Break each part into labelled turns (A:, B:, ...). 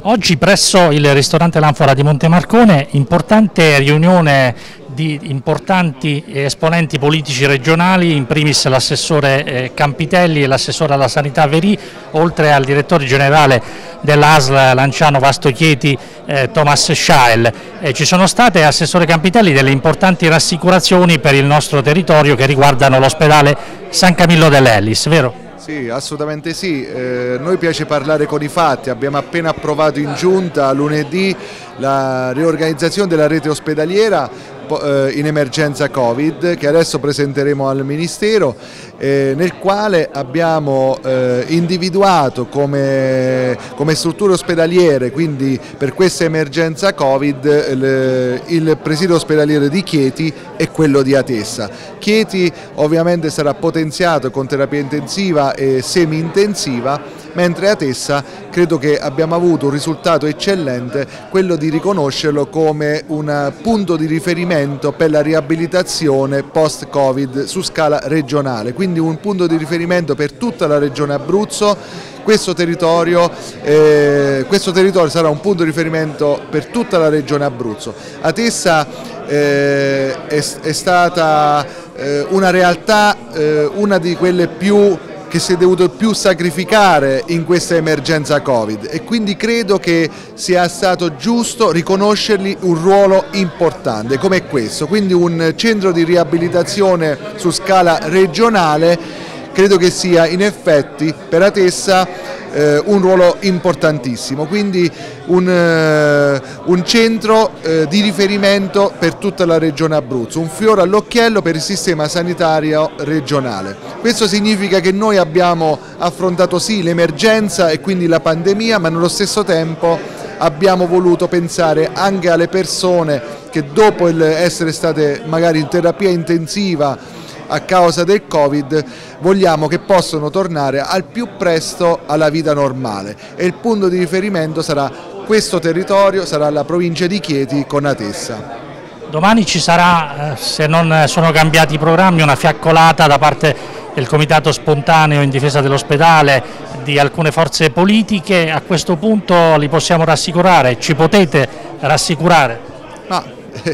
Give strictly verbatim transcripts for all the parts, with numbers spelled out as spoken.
A: Oggi presso il ristorante L'Anfora di Montemarcone, importante riunione di importanti esponenti politici regionali, in primis l'assessore Campitelli e l'assessore alla sanità Verì, oltre al direttore generale dell'A S L Lanciano Vasto Chieti eh, Thomas Schael. Eh, ci sono state, assessore Campitelli, delle importanti rassicurazioni per il nostro territorio che riguardano l'ospedale San Camillo dell'Ellis, vero?
B: Sì, assolutamente sì, eh, noi piace parlare con i fatti. Abbiamo appena approvato in giunta lunedì la riorganizzazione della rete ospedaliera in emergenza Covid, che adesso presenteremo al Ministero, eh, nel quale abbiamo eh, individuato come, come strutture ospedaliere, quindi per questa emergenza Covid, il, il presidio ospedaliere di Chieti e quello di Atessa. Chieti ovviamente sarà potenziato con terapia intensiva e semi-intensiva, mentre Atessa credo che abbiamo avuto un risultato eccellente, quello di riconoscerlo come un punto di riferimento per la riabilitazione post-Covid su scala regionale, quindi un punto di riferimento per tutta la regione Abruzzo. Questo territorio, eh, questo territorio sarà un punto di riferimento per tutta la regione Abruzzo. Atessa eh, è, è stata eh, una realtà, eh, una di quelle più che si è dovuto più sacrificare in questa emergenza Covid, e quindi credo che sia stato giusto riconoscergli un ruolo importante come questo, quindi un centro di riabilitazione su scala regionale. Credo che sia in effetti per Atessa eh, un ruolo importantissimo, quindi un, eh, un centro eh, di riferimento per tutta la regione Abruzzo, un fiore all'occhiello per il sistema sanitario regionale. Questo significa che noi abbiamo affrontato sì l'emergenza e quindi la pandemia, ma nello stesso tempo abbiamo voluto pensare anche alle persone che dopo il essere state magari in terapia intensiva a causa del Covid, vogliamo che possano tornare al più presto alla vita normale, e il punto di riferimento sarà questo territorio, sarà la provincia di Chieti con Atessa.
A: Domani ci sarà, se non sono cambiati i programmi, una fiaccolata da parte del Comitato Spontaneo in difesa dell'ospedale, di alcune forze politiche. A questo punto li possiamo rassicurare? Ci potete rassicurare?
B: No.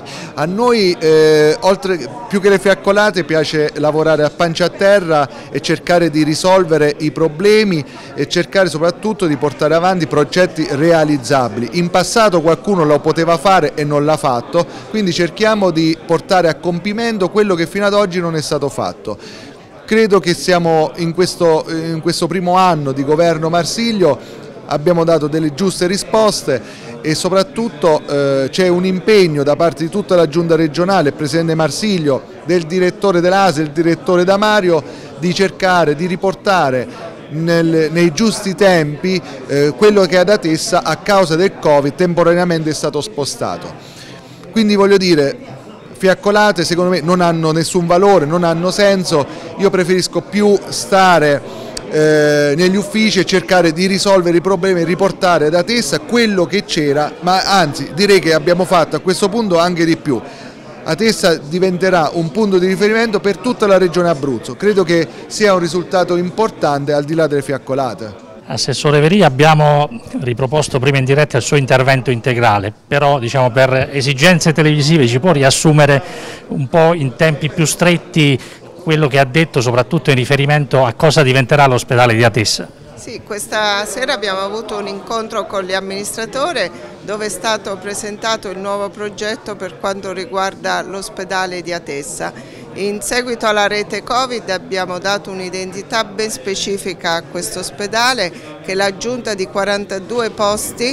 B: A noi, eh, oltre, più che le fiaccolate, piace lavorare a pancia a terra e cercare di risolvere i problemi e cercare soprattutto di portare avanti progetti realizzabili. In passato qualcuno lo poteva fare e non l'ha fatto, quindi cerchiamo di portare a compimento quello che fino ad oggi non è stato fatto. Credo che siamo in questo, in questo primo anno di governo Marsilio, abbiamo dato delle giuste risposte, e soprattutto eh, c'è un impegno da parte di tutta la giunta regionale, il presidente Marsilio, del direttore dell'A S L, il direttore Damario, di cercare di riportare nel, nei giusti tempi eh, quello che ad Atessa a causa del Covid temporaneamente è stato spostato. Quindi voglio dire, fiaccolate secondo me non hanno nessun valore, non hanno senso. Io preferisco più stare Eh, negli uffici e cercare di risolvere i problemi e riportare ad Atessa quello che c'era, ma anzi direi che abbiamo fatto a questo punto anche di più. Atessa diventerà un punto di riferimento per tutta la regione Abruzzo. Credo che sia un risultato importante al di là delle fiaccolate.
A: Assessore Verì, abbiamo riproposto prima in diretta il suo intervento integrale, però diciamo, per esigenze televisive ci può riassumere un po' in tempi più stretti quello che ha detto, soprattutto in riferimento a cosa diventerà l'ospedale di Atessa?
C: Sì, questa sera abbiamo avuto un incontro con gli amministratori dove è stato presentato il nuovo progetto per quanto riguarda l'ospedale di Atessa. In seguito alla rete Covid abbiamo dato un'identità ben specifica a questo ospedale, che è l'aggiunta di quarantadue posti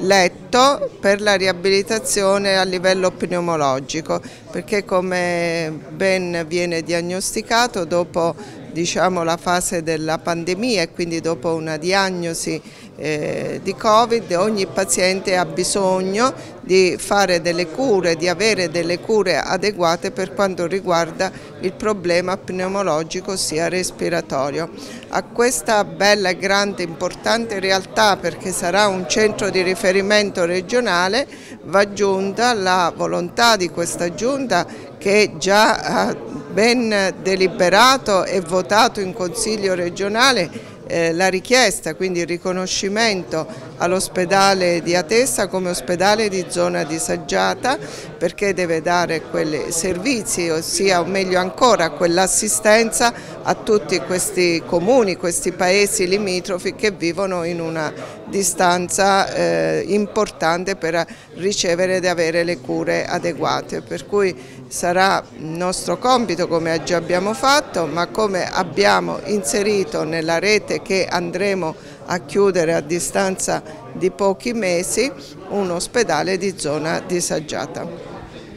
C: letto per la riabilitazione a livello pneumologico, perché come ben viene diagnosticato dopo diciamo, la fase della pandemia e quindi dopo una diagnosi eh, di Covid, ogni paziente ha bisogno di fare delle cure, di avere delle cure adeguate per quanto riguarda il problema pneumologico, ossia respiratorio. A questa bella e grande importante realtà, perché sarà un centro di riferimento regionale, va aggiunta la volontà di questa giunta, che già ha ben deliberato e votato in Consiglio regionale eh, la richiesta, quindi il riconoscimento all'ospedale di Atessa come ospedale di zona disagiata, perché deve dare quei servizi, ossia o meglio ancora quell'assistenza a tutti questi comuni, questi paesi limitrofi che vivono in una distanza eh, importante per ricevere ed avere le cure adeguate, per cui sarà nostro compito, come già abbiamo fatto, ma come abbiamo inserito nella rete che andremo a chiudere a distanza di pochi mesi, un ospedale di zona disagiata.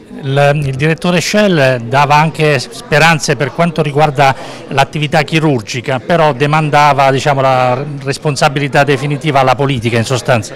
A: Il, il direttore Shell dava anche speranze per quanto riguarda l'attività chirurgica, però demandava, diciamo, la responsabilità definitiva alla politica in sostanza.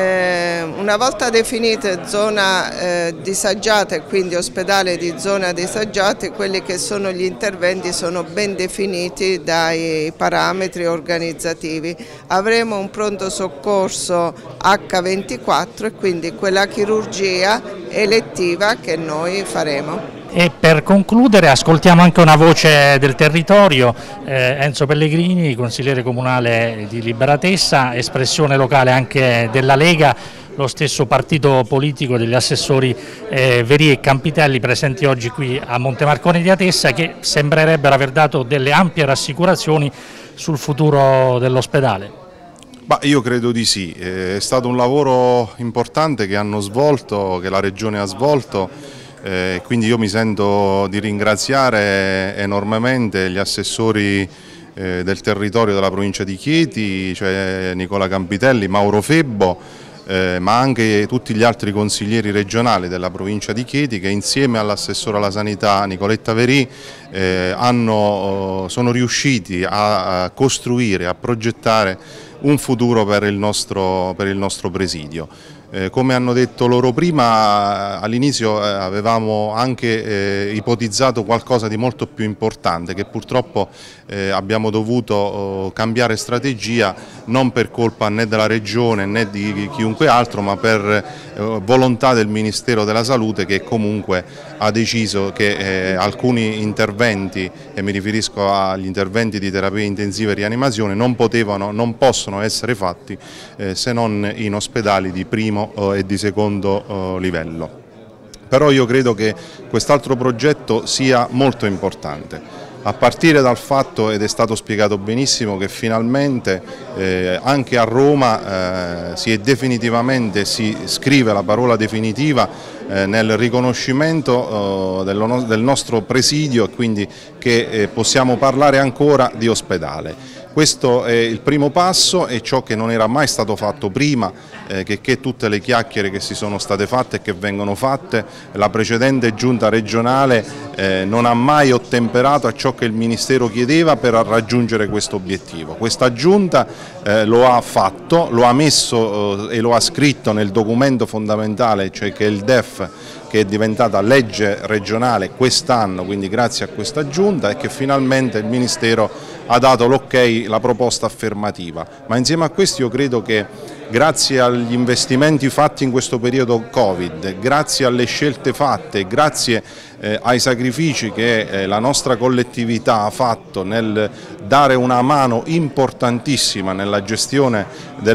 C: Eh, una volta definite zona eh, disagiata e quindi ospedale di zona disagiata, quelli che sono gli interventi sono ben definiti dai parametri organizzativi. Avremo un pronto soccorso acca ventiquattro e quindi quella chirurgia elettiva che noi faremo.
A: E per concludere ascoltiamo anche una voce del territorio, eh, Enzo Pellegrini, consigliere comunale di Liberatessa, espressione locale anche della Lega, lo stesso partito politico degli assessori eh, Verì e Campitelli presenti oggi qui a Montemarcone di Atessa, che sembrerebbero aver dato delle ampie rassicurazioni sul futuro dell'ospedale.
D: Bah, io credo di sì, è stato un lavoro importante che hanno svolto, che la Regione ha svolto, eh, quindi io mi sento di ringraziare enormemente gli assessori eh, del territorio della provincia di Chieti, cioè Nicola Campitelli, Mauro Febbo, eh, ma anche tutti gli altri consiglieri regionali della provincia di Chieti che insieme all'assessore alla sanità Nicoletta Verì eh, hanno, sono riusciti a, a costruire, a progettare un futuro per il nostro, per il nostro presidio. Eh, come hanno detto loro prima, all'inizio eh, avevamo anche eh, ipotizzato qualcosa di molto più importante, che purtroppo eh, abbiamo dovuto oh, cambiare strategia, non per colpa né della Regione né di chiunque altro, ma per eh, volontà del Ministero della Salute, che comunque ha deciso che eh, alcuni interventi, e mi riferisco agli interventi di terapia intensiva e rianimazione, non potevano, non possono essere fatti eh, se non in ospedali di primo e di secondo livello. Però io credo che quest'altro progetto sia molto importante, a partire dal fatto, ed è stato spiegato benissimo, che finalmente eh, anche a Roma eh, si è definitivamente, si scrive la parola definitiva eh, nel riconoscimento eh, del, del nostro presidio, e quindi che eh, possiamo parlare ancora di ospedale. Questo è il primo passo, è ciò che non era mai stato fatto prima, eh, che, che tutte le chiacchiere che si sono state fatte e che vengono fatte, la precedente giunta regionale eh, non ha mai ottemperato a ciò che il Ministero chiedeva per raggiungere questo obiettivo. Questa giunta eh, lo ha fatto, lo ha messo eh, e lo ha scritto nel documento fondamentale, cioè che è il D E F, che è diventata legge regionale quest'anno, quindi grazie a questa giunta, e che finalmente il Ministero ha dato l'ok, la proposta affermativa. Ma insieme a questo io credo che grazie agli investimenti fatti in questo periodo Covid, grazie alle scelte fatte, grazie eh, ai sacrifici che eh, la nostra collettività ha fatto nel dare una mano importantissima nella gestione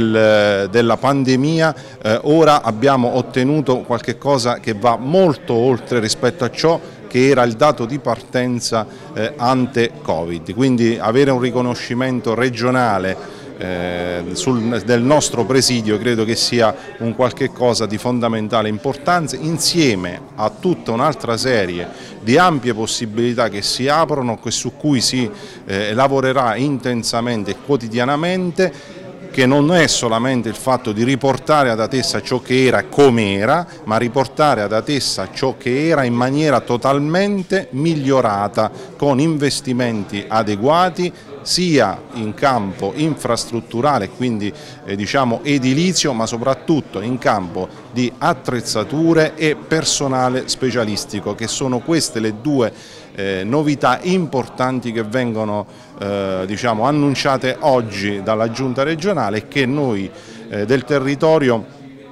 D: del, della pandemia, eh, ora abbiamo ottenuto qualche cosa che va molto oltre rispetto a ciò che era il dato di partenza eh, ante Covid, quindi avere un riconoscimento regionale eh, sul, del nostro presidio credo che sia un qualche cosa di fondamentale importanza, insieme a tutta un'altra serie di ampie possibilità che si aprono e su cui si eh, lavorerà intensamente e quotidianamente, che non è solamente il fatto di riportare ad Atessa ciò che era come era, ma riportare ad Atessa ciò che era in maniera totalmente migliorata, con investimenti adeguati sia in campo infrastrutturale, quindi eh, diciamo edilizio, ma soprattutto in campo di attrezzature e personale specialistico, che sono queste le due eh, novità importanti che vengono eh, diciamo, annunciate oggi dalla Giunta regionale e che noi eh, del territorio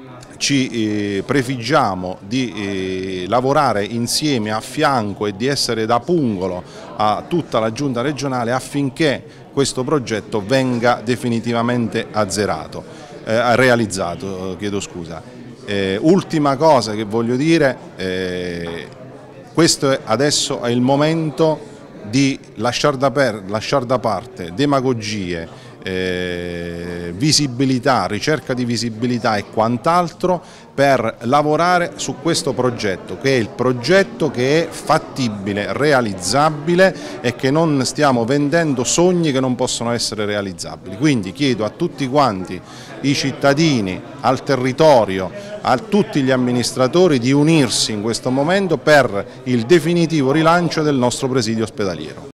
D: ci eh, prefiggiamo di eh, lavorare insieme, a fianco, e di essere da pungolo a tutta la Giunta regionale affinché questo progetto venga definitivamente azzerato. eh, realizzato, chiedo scusa. Eh, ultima cosa che voglio dire, eh, questo è, adesso è il momento di lasciare da, per, lasciare da parte demagogie, eh, visibilità, ricerca di visibilità e quant'altro per lavorare su questo progetto, che è il progetto che è fattibile, realizzabile e che non stiamo vendendo sogni che non possono essere realizzabili. Quindi chiedo a tutti quanti i cittadini, al territorio, a tutti gli amministratori di unirsi in questo momento per il definitivo rilancio del nostro presidio ospedaliero.